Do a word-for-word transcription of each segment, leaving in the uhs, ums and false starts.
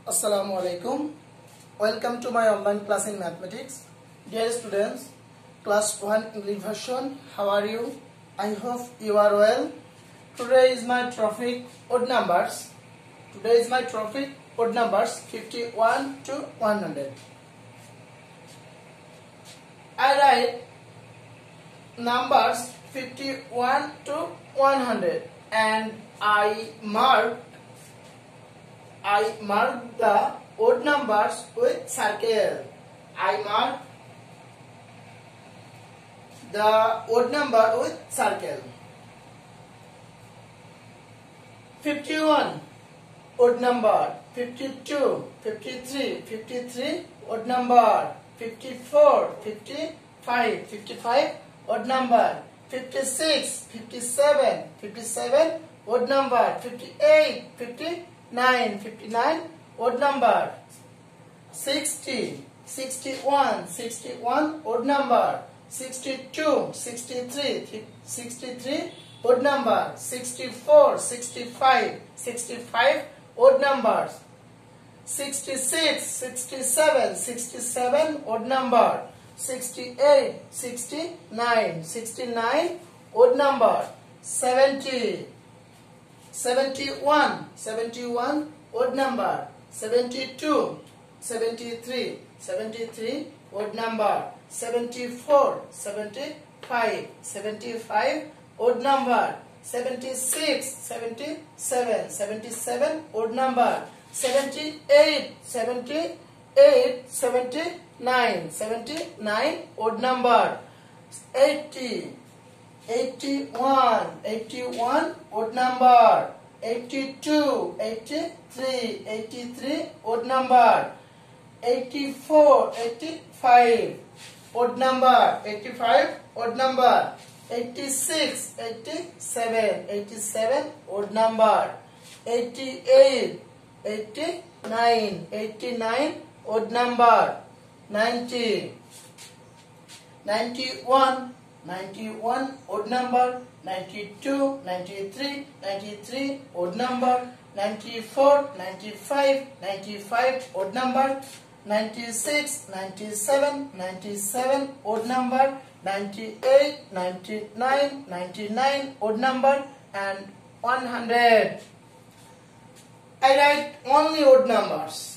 Assalamu alaikum. Welcome to my online class in mathematics. Dear students, class one English version, how are you? I hope you are well. Today is my topic odd numbers. Today is my topic odd numbers fifty-one to one hundred. I write numbers fifty-one to one hundred and I mark I mark the odd numbers with circle. I mark the odd number with circle. fifty-one odd number, fifty-two, fifty-three, fifty-three odd number, fifty-four, fifty-five, fifty-five odd number, fifty-six, fifty-seven, fifty-seven odd number, fifty-eight, fifty-nine, fifty-nine odd number, sixty, sixty-one, sixty-one odd number, sixty-two, sixty-three, sixty-three odd number, sixty-four, sixty-five, sixty-five odd numbers, sixty-six, sixty-seven, sixty-seven odd number, sixty-eight, sixty-nine, sixty-nine odd number, seventy, seventy-one, seventy-one odd number, seventy-two, seventy-three, seventy-three odd number, seventy-four, seventy-five, seventy-five odd number, seventy-six, seventy-seven, seventy-seven odd number, seventy-eight, seventy-eight, seventy-nine, seventy-nine odd number, eighty, eighty-one, eighty-one odd number, eighty-two, eighty-three, eighty-three odd number, eighty-four, eighty-five odd number, eighty-five odd number, eighty-six, eighty-seven, eighty-seven odd number, eighty-eight, eighty-nine, eighty-nine odd number, ninety, ninety-one, ninety-one odd number, ninety-two, ninety-three, ninety-three odd number, ninety-four, ninety-five, ninety-five odd number, ninety-six, ninety-seven, ninety-seven odd number, ninety-eight, ninety-nine, ninety-nine odd number, and one hundred. I write only odd numbers.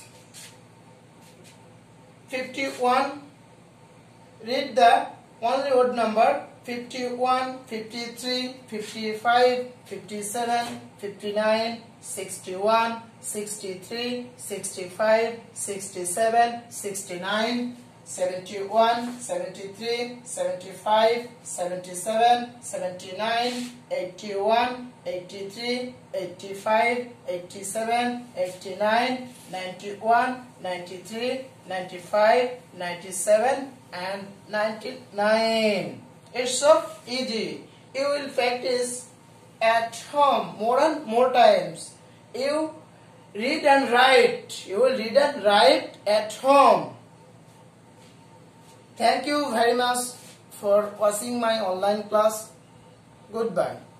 fifty-one, read the only odd number, fifty-one, fifty-three, fifty-five, fifty-seven, fifty-nine, sixty-one, sixty-three, sixty-five, sixty-seven, sixty-nine, seventy-one, seventy-three, seventy-five, seventy-seven, seventy-nine, eighty-one, eighty-three, eighty-five, eighty-seven, eighty-nine, ninety-one, ninety-three, ninety-five, ninety-seven, and ninety-nine. It's so easy. You will practice at home more and more times. You read and write. You will read and write at home. Thank you very much for watching my online class. Goodbye.